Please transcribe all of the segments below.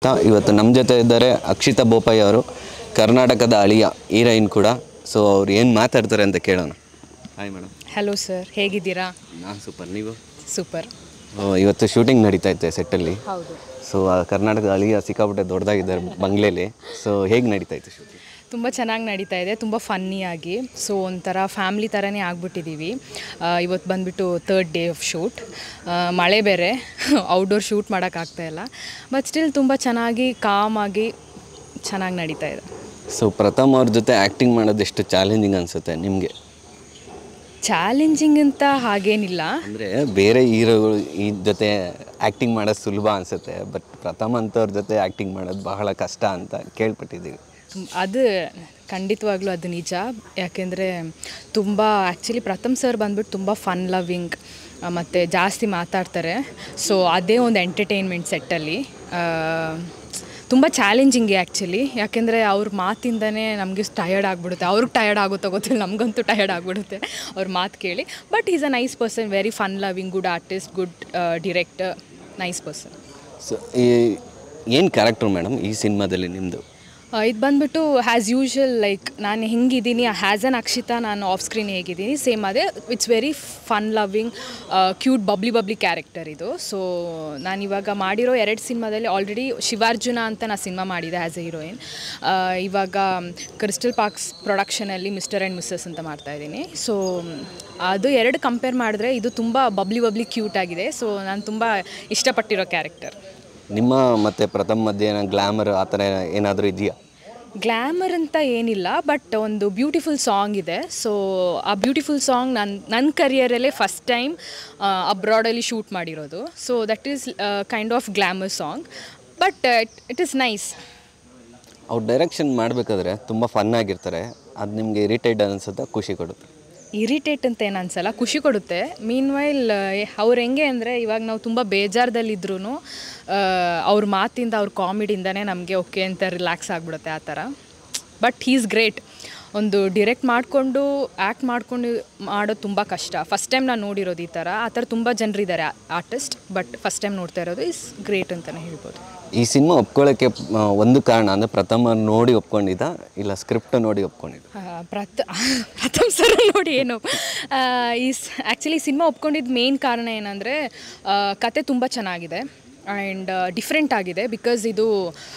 ಹೇಳ್ತಾ ಇವತ್ತು ನಮ್ಮ ಜೊತೆ ಇದ್ದಾರೆ ಅಕ್ಷಿತಾ ಬೋಪಯ್ಯ ಅವರು, ಕರ್ನಾಟಕದ ಅಳಿಯ ಹೀರೋಯಿನ್ ಕೂಡ. ಸೊ ಅವ್ರು ಏನು ಮಾತಾಡ್ತಾರೆ ಅಂತ ಕೇಳೋಣ. Hi madam. ಹಲೋ ಸರ್, ಹೇಗಿದ್ದೀರಾ? ನಾನು ಸೂಪರ್, ನೀವು? ಸೂಪರ್. ಇವತ್ತು ಶೂಟಿಂಗ್ ನಡೀತಾ ಇತ್ತು ಸೆಟ್ಟಲ್ಲಿ. ಹೌದು. ಸೊ ಕರ್ನಾಟಕದ ಅಳಿಯ ಸಿಕ್ಕಾಪಟ್ಟೆ ದೊಡ್ಡದಾಗಿದ್ದಾರೆ ಬಂಗ್ಲೆಲಿ. ಸೊ ಹೇಗೆ ನಡೀತಾ ಇತ್ತು ಶೂಟಿಂಗ್? ತುಂಬ ಚೆನ್ನಾಗಿ ನಡೀತಾ ಇದೆ, ತುಂಬ ಫನ್ನಿಯಾಗಿ. ಸೊ ಒಂಥರ ಫ್ಯಾಮ್ಲಿ ಥರನೇ ಆಗ್ಬಿಟ್ಟಿದ್ದೀವಿ. ಇವತ್ತು ಬಂದುಬಿಟ್ಟು 3rd ಡೇ ಆಫ್ ಶೂಟ್. ಮಳೆ ಬೇರೆ, ಔಟ್ಡೋರ್ ಶೂಟ್ ಮಾಡೋಕ್ಕಾಗ್ತಾಯಿಲ್ಲ. ಬಟ್ ಸ್ಟಿಲ್ ತುಂಬ ಚೆನ್ನಾಗಿ ಕಾಮಾಗಿ ಚೆನ್ನಾಗಿ ನಡೀತಾ ಇದೆ. ಸೊ ಪ್ರಥಮ್ ಅವ್ರ ಜೊತೆ ಆ್ಯಕ್ಟಿಂಗ್ ಮಾಡೋದು ಎಷ್ಟು ಚಾಲೆಂಜಿಂಗ್ ಅನಿಸುತ್ತೆ ನಿಮಗೆ? ಚಾಲೆಂಜಿಂಗ್ ಅಂತ ಹಾಗೇನಿಲ್ಲ, ಅಂದರೆ ಬೇರೆ ಹೀರೋಗಳು ಈ ಜೊತೆ ಆ್ಯಕ್ಟಿಂಗ್ ಮಾಡೋದು ಸುಲಭ ಅನಿಸುತ್ತೆ, ಬಟ್ ಪ್ರಥಮ್ ಅಂಥವ್ರ ಜೊತೆ ಆ್ಯಕ್ಟಿಂಗ್ ಮಾಡೋದು ಬಹಳ ಕಷ್ಟ ಅಂತ ಕೇಳ್ಪಟ್ಟಿದ್ದೀವಿ. ಅದು ಖಂಡಿತವಾಗ್ಲೂ ಅದು ನಿಜ. ಯಾಕೆಂದರೆ ತುಂಬ ಆ್ಯಕ್ಚುಲಿ ಪ್ರಥಮ್ ಸರ್ ಬಂದ್ಬಿಟ್ಟು ತುಂಬ ಫನ್ ಲವಿಂಗ್ ಮತ್ತು ಜಾಸ್ತಿ ಮಾತಾಡ್ತಾರೆ. ಸೊ ಅದೇ ಒಂದು ಎಂಟರ್ಟೈನ್ಮೆಂಟ್ ಸೆಟ್ಟಲ್ಲಿ ತುಂಬ ಚಾಲೆಂಜಿಂಗ್ ಆ್ಯಕ್ಚುಲಿ. ಯಾಕೆಂದರೆ ಅವ್ರ ಮಾತಿಂದನೇ ನಮಗೆ ಟಯರ್ಡ್ ಆಗಿಬಿಡುತ್ತೆ. ಅವ್ರಿಗೆ ಟಯರ್ಡ್ ಆಗುತ್ತೋ ಗೊತ್ತಿಲ್ಲ, ನಮಗಂತೂ ಟಯರ್ಡ್ ಆಗಿಬಿಡುತ್ತೆ ಅವ್ರ ಮಾತು ಕೇಳಿ. But is a nice person, very fun loving, good artist, good director, nice person. So ಏನು ಕ್ಯಾರೆಕ್ಟರ್ ಮೇಡಮ್ ಈ ಸಿನಿಮಾದಲ್ಲಿ ನಿಮ್ಮದು? ಇದು ಬಂದುಬಿಟ್ಟು ಆ್ಯಸ್ ಯೂಶ್ವಲ್, ಲೈಕ್ ನಾನು ಹೆಂಗಿದ್ದೀನಿ ಆ್ಯಸ್ ಅನ್ ಅಕ್ಷಿತಾ, ನಾನು ಆಫ್ ಸ್ಕ್ರೀನ್ ಹೇಗಿದ್ದೀನಿ ಸೇಮ್ ಅದೇ. It's very fun loving, cute, bubbly character ಇದು. ಸೊ ನಾನಿವಾಗ ಮಾಡಿರೋ 2 ಸಿನಿಮಾದಲ್ಲಿ ಆಲ್ರೆಡಿ ಶಿವಾರ್ಜುನ ಅಂತ ನಾನು ಸಿನಿಮಾ ಮಾಡಿದೆ ಆ್ಯಸ್ ಎ ಹೀರೋಯಿನ್. ಇವಾಗ ಕ್ರಿಸ್ಟಲ್ ಪಾರ್ಕ್ಸ್ ಪ್ರೊಡಕ್ಷನಲ್ಲಿ ಮಿಸ್ಟರ್ ಆ್ಯಂಡ್ ಮಿಸ್ಸಸ್ ಅಂತ ಮಾಡ್ತಾಯಿದ್ದೀನಿ. ಸೊ ಅದು 2 ಕಂಪೇರ್ ಮಾಡಿದ್ರೆ ಇದು ತುಂಬ ಬಬ್ಲಿ ಕ್ಯೂಟ್ ಆಗಿದೆ. ಸೊ ನಾನು ತುಂಬ ಇಷ್ಟಪಟ್ಟಿರೋ ಕ್ಯಾರೆಕ್ಟರ್. ನಿಮ್ಮ ಮತ್ತು ಪ್ರಥಮ್ ಮಧ್ಯೆ ಗ್ಲಾಮರ್ ಆ ಥರ ಏನಾದರೂ ಇದೆಯಾ? ಗ್ಲ್ಯಾಮರ್ ಅಂತ ಏನಿಲ್ಲ, ಬಟ್ ಒಂದು ಬ್ಯೂಟಿಫುಲ್ ಸಾಂಗ್ ಇದೆ. ಸೊ ಆ ಬ್ಯೂಟಿಫುಲ್ ಸಾಂಗ್ ನನ್ನ ಕರಿಯರಲ್ಲೇ ಫಸ್ಟ್ ಟೈಮ್ ಅಬ್ರಾಡಲ್ಲಿ ಶೂಟ್ ಮಾಡಿರೋದು. So that is kind of glamour song, but it is nice. ಅವ್ರು ಡೈರೆಕ್ಷನ್ ಮಾಡಬೇಕಾದ್ರೆ ತುಂಬ ಫನ್ ಆಗಿರ್ತಾರೆ, ಅದು ನಿಮಗೆ ಇರಿಟೇಟ್ ಅನಿಸುತ್ತಾ, ಖುಷಿ ಕೊಡುತ್ತೆ? ಇರಿಟೇಟ್ ಅಂತ ಏನು ಅನಿಸಲ್ಲ, ಖುಷಿ ಕೊಡುತ್ತೆ. ಮೀನ್ ವೈಲ್ ಅವ್ರು ಹೆಂಗೆ ಅಂದರೆ, ಇವಾಗ ನಾವು ತುಂಬ ಬೇಜಾರದಲ್ಲಿದ್ರೂ ಅವ್ರ ಮಾತಿಂದ, ಅವ್ರ ಕಾಮಿಡಿಯಿಂದನೇ ನಮಗೆ ಓಕೆ ಅಂತ ರಿಲ್ಯಾಕ್ಸ್ ಆಗಿಬಿಡುತ್ತೆ ಆ ಥರ. But he is great. ಒಂದು ಡಿರೆಕ್ಟ್ ಮಾಡಿಕೊಂಡು ಆ್ಯಕ್ಟ್ ಮಾಡ್ಕೊಂಡು ಮಾಡೋದು ತುಂಬ ಕಷ್ಟ. ಫಸ್ಟ್ ಟೈಮ್ ನಾನು ನೋಡಿರೋದು ಈ ಥರ. ಆ ಥರ ತುಂಬ ಜನರಿದ್ದಾರೆ ಆರ್ಟಿಸ್ಟ್, ಬಟ್ ಫಸ್ಟ್ ಟೈಮ್ ನೋಡ್ತಾ ಇರೋದು ಈಸ್ ಗ್ರೇಟ್ ಅಂತಲೇ ಹೇಳ್ಬೋದು. ಈ ಸಿನಿಮಾ ಒಪ್ಕೊಳ್ಳೋಕ್ಕೆ ಒಂದು ಕಾರಣ ಅಂದರೆ ಪ್ರಥಮ ನೋಡಿ ಒಪ್ಕೊಂಡಿದ್ದ, ಇಲ್ಲ ಸ್ಕ್ರಿಪ್ಟ್ ನೋಡಿ ಒಪ್ಕೊಂಡಿದ್ದ? ಪ್ರಥಮ್ ಸರ್ ನೋಡಿ ಏನು ಆ್ಯಕ್ಚುಲಿ ಸಿನಿಮಾ ಒಪ್ಕೊಂಡಿದ್ದು ಮೇನ್ ಕಾರಣ ಏನಂದರೆ, ಕತೆ ತುಂಬ ಚೆನ್ನಾಗಿದೆ ಆ್ಯಂಡ್ ಡಿಫ್ರೆಂಟ್ ಆಗಿದೆ. ಬಿಕಾಸ್ ಇದು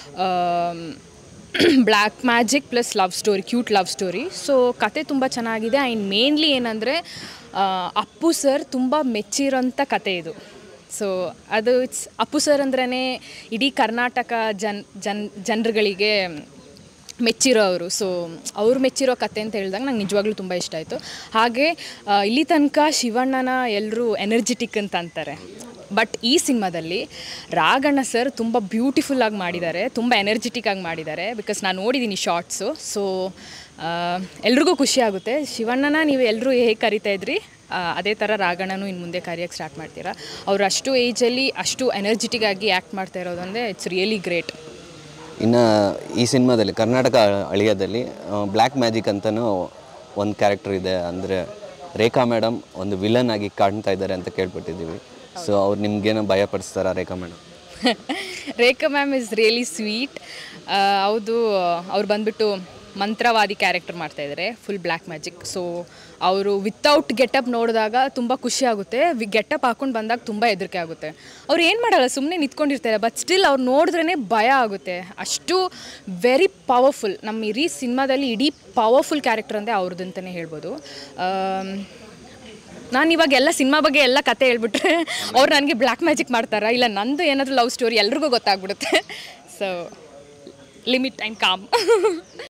black magic plus love story, cute love story. So ಕತೆ ತುಂಬ ಚೆನ್ನಾಗಿದೆ. ಆ್ಯಂಡ್ ಮೇನ್ಲಿ ಏನಂದರೆ ಅಪ್ಪು ಸರ್ ತುಂಬ ಮೆಚ್ಚಿರೋಂಥ ಕತೆ ಇದು. ಸೊ ಅದು ಅಪ್ಪು ಸರ್ ಅಂದ್ರೇ ಇಡೀ ಕರ್ನಾಟಕ ಜನರುಗಳಿಗೆ ಮೆಚ್ಚಿರೋ ಅವರು. ಸೊ ಅವ್ರು ಮೆಚ್ಚಿರೋ ಕತೆ ಅಂತ ಹೇಳಿದಾಗ ನಂಗೆ ನಿಜವಾಗ್ಲೂ ತುಂಬ ಇಷ್ಟ ಆಯಿತು. ಹಾಗೆ ಇಲ್ಲಿ ತನಕ ಶಿವಣ್ಣನ ಎಲ್ಲರೂ ಎನರ್ಜೆಟಿಕ್ ಅಂತ ಅಂತಾರೆ, ಬಟ್ ಈ ಸಿನಿಮಾದಲ್ಲಿ ರಾಘಣ್ಣ ಸರ್ ತುಂಬ ಬ್ಯೂಟಿಫುಲ್ಲಾಗಿ ಮಾಡಿದ್ದಾರೆ, ತುಂಬ ಎನರ್ಜೆಟಿಕ್ಕಾಗಿ ಮಾಡಿದ್ದಾರೆ. ಬಿಕಾಸ್ ನಾನು ನೋಡಿದ್ದೀನಿ ಶಾರ್ಟ್ಸು. ಸೊ ಎಲ್ರಿಗೂ ಖುಷಿ ಆಗುತ್ತೆ. ಶಿವಣ್ಣನ ನೀವು ಎಲ್ಲರೂ ಹೇಗೆ ಕರಿತಾ ಇದ್ರಿ, ಅದೇ ಥರ ರಾಘಣ್ಣನೂ ಇನ್ನು ಮುಂದೆ ಕರೆಯೋಕ್ಕೆ ಸ್ಟಾರ್ಟ್ ಮಾಡ್ತೀರಾ. ಅವರು ಅಷ್ಟು ಏಜಲ್ಲಿ ಅಷ್ಟು ಎನರ್ಜೆಟಿಕ್ಕಾಗಿ ಆ್ಯಕ್ಟ್ ಮಾಡ್ತಾ ಇರೋದಂದರೆ ಇಟ್ಸ್ ರಿಯಲಿ ಗ್ರೇಟ್. ಇನ್ನು ಈ ಸಿನಿಮಾದಲ್ಲಿ ಕರ್ನಾಟಕ ಅಳಿಯದಲ್ಲಿ ಬ್ಲ್ಯಾಕ್ ಮ್ಯಾಜಿಕ್ ಅಂತಲೂ ಒಂದು ಕ್ಯಾರೆಕ್ಟರ್ ಇದೆ. ಅಂದರೆ ರೇಖಾ ಮೇಡಮ್ ಒಂದು ವಿಲನ್ ಆಗಿ ಕಾಣ್ತಾ ಇದ್ದಾರೆ ಅಂತ ಕೇಳ್ಪಟ್ಟಿದ್ದೀವಿ. ಸೊ ಅವ್ರು ನಿಮ್ಗೇನೋ ಭಯಪಡಿಸ್ತಾರಾ Rekha madam? Rekha ma'am is really sweet. ಹೌದು, ಅವ್ರು ಬಂದುಬಿಟ್ಟು ಮಂತ್ರವಾದಿ ಕ್ಯಾರೆಕ್ಟರ್ ಮಾಡ್ತಾಯಿದ್ದಾರೆ, ಫುಲ್ ಬ್ಲ್ಯಾಕ್ ಮ್ಯಾಜಿಕ್. ಸೊ ಅವರು ವಿತೌಟ್ ಗೆಟಪ್ ನೋಡಿದಾಗ ತುಂಬ ಖುಷಿ ಆಗುತ್ತೆ, ಗೆಟಪ್ ಹಾಕ್ಕೊಂಡು ಬಂದಾಗ ತುಂಬ ಹೆದರಿಕೆ ಆಗುತ್ತೆ. ಅವ್ರು ಏನು ಮಾಡಲ್ಲ, ಸುಮ್ಮನೆ ನಿಂತ್ಕೊಂಡಿರ್ತಾರೆ, ಬಟ್ ಸ್ಟಿಲ್ ಅವ್ರು ನೋಡಿದ್ರೇ ಭಯ ಆಗುತ್ತೆ. ಅಷ್ಟು ವೆರಿ ಪವರ್ಫುಲ್. ನಮ್ಮ ಇಡೀ ಸಿನಿಮಾದಲ್ಲಿ ಇಡೀ ಪವರ್ಫುಲ್ ಕ್ಯಾರೆಕ್ಟರ್ ಅಂದರೆ ಅವ್ರದ್ದು ಅಂತಲೇ ಹೇಳ್ಬೋದು. ನಾನು ಇವಾಗ ಎಲ್ಲ ಸಿನಿಮಾ ಬಗ್ಗೆ ಎಲ್ಲ ಕತೆ ಹೇಳ್ಬಿಟ್ರೆ ಅವ್ರು ನನಗೆ ಬ್ಲ್ಯಾಕ್ ಮ್ಯಾಜಿಕ್ ಮಾಡ್ತಾರಾ, ಇಲ್ಲ ನಂದು ಏನಾದರೂ ಲವ್ ಸ್ಟೋರಿ ಎಲ್ರಿಗೂ ಗೊತ್ತಾಗ್ಬಿಡುತ್ತೆ. So limit and com.